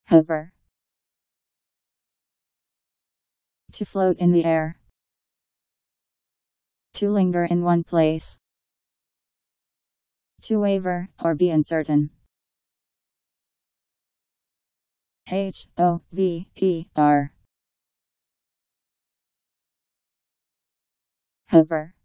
Hover. To float in the air. To linger in one place. To waver, or be uncertain. Hover. Hover.